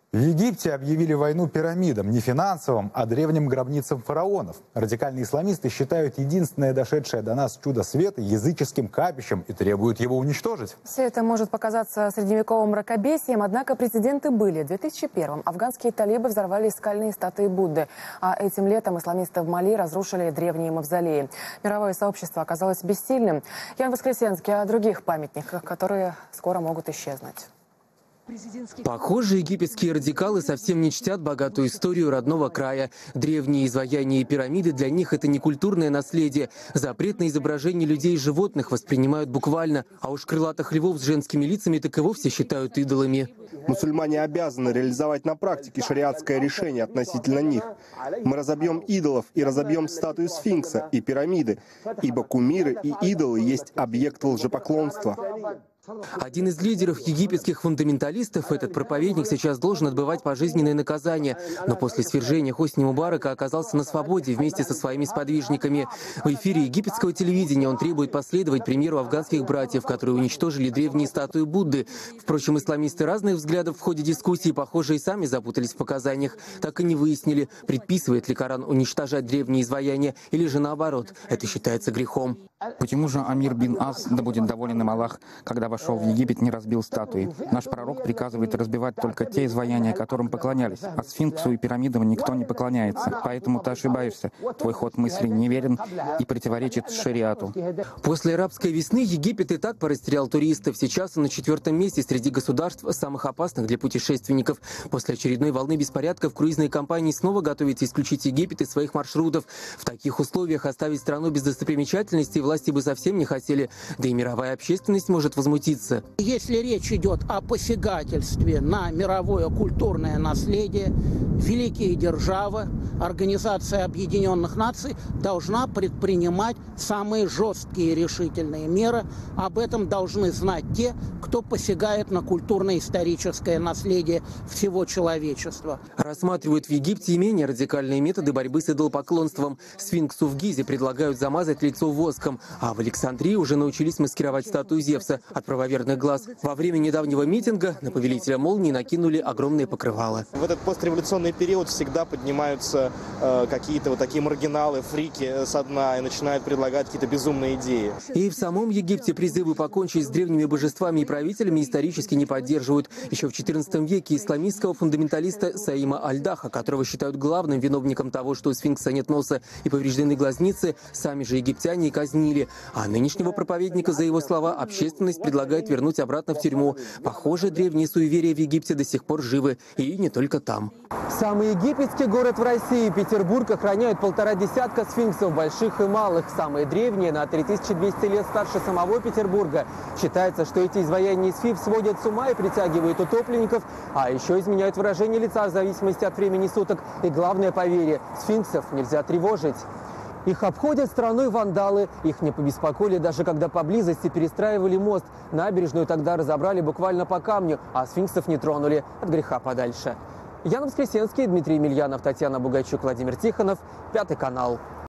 В Египте объявили войну пирамидам, не финансовым, а древним гробницам фараонов. Радикальные исламисты считают единственное дошедшее до нас чудо света языческим капищем и требуют его уничтожить. Все это может показаться средневековым мракобесием, однако прецеденты были. В 2001-м афганские талибы взорвали скальные статуи Будды, а этим летом исламисты в Мали разрушили древние мавзолеи. Мировое сообщество оказалось бессильным. Ян Воскресенский о других памятниках, которые скоро могут исчезнуть. Похоже, египетские радикалы совсем не чтят богатую историю родного края. Древние изваяния и пирамиды для них – это не культурное наследие. Запрет на изображение людей и животных воспринимают буквально. А уж крылатых львов с женскими лицами так и вовсе считают идолами. Мусульмане обязаны реализовать на практике шариатское решение относительно них. Мы разобьем идолов и разобьем статую сфинкса и пирамиды, ибо кумиры и идолы есть объект лжепоклонства. Один из лидеров египетских фундаменталистов, этот проповедник, сейчас должен отбывать пожизненное наказание. Но после свержения Хосни Мубарака оказался на свободе вместе со своими сподвижниками. В эфире египетского телевидения он требует последовать примеру афганских братьев, которые уничтожили древние статуи Будды. Впрочем, исламисты разных взглядов в ходе дискуссии, похоже, и сами запутались в показаниях. Так и не выяснили, предписывает ли Коран уничтожать древние изваяния или же наоборот. Это считается грехом. Почему же Амир бин Ас, да будет доволен им Аллах, когда вошел в Египет, не разбил статуи? Наш пророк приказывает разбивать только те изваяния, которым поклонялись, а сфинксу и пирамидам никто не поклоняется. Поэтому ты ошибаешься. Твой ход мысли неверен и противоречит шариату. После арабской весны Египет и так порастерял туристов. Сейчас он на 4-м месте среди государств, самых опасных для путешественников. После очередной волны беспорядков круизные компании снова готовятся исключить Египет из своих маршрутов. В таких условиях оставить страну без достопримечательностей власти бы совсем не хотели. Да и мировая общественность может возмутиться. Если речь идет о посягательстве на мировое культурное наследие, великие державы, Организация Объединенных Наций должна предпринимать самые жесткие и решительные меры. Об этом должны знать те, кто посягает на культурно-историческое наследие всего человечества. Рассматривают в Египте и менее радикальные методы борьбы с идолопоклонством. Сфинксу в Гизе предлагают замазать лицо воском, а в Александрии уже научились маскировать статую Зевса от правоверных глаз. Во время недавнего митинга на повелителя молнии накинули огромные покрывала. В этот постреволюционный период всегда поднимаются какие-то вот такие маргиналы, фрики со дна и начинают предлагать какие-то безумные идеи. И в самом Египте призывы покончить с древними божествами и правителями исторически не поддерживают. Еще в XIV веке исламистского фундаменталиста Саима Аль-Даха, которого считают главным виновником того, что у сфинкса нет носа и повреждены глазницы, сами же египтяне и казнили. А нынешнего проповедника, за его слова, общественность предлагает вернуть обратно в тюрьму. Похоже, древние суеверия в Египте до сих пор живы. И не только там. Самый египетский город в России, Петербург, охраняют 1,5 десятка сфинксов, больших и малых. Самые древние, на 3200 лет старше самого Петербурга. Считается, что эти изваяния из фив сводят с ума и притягивают утопленников, а еще изменяют выражение лица в зависимости от времени суток. И главное поверье, сфинксов нельзя тревожить. Их обходят стороной вандалы. Их не побеспокоили, даже когда поблизости перестраивали мост. Набережную тогда разобрали буквально по камню, а сфинксов не тронули от греха подальше. Ян Воскресенский, Дмитрий Емельянов, Татьяна Бугайчук, Владимир Тихонов, 5 канал.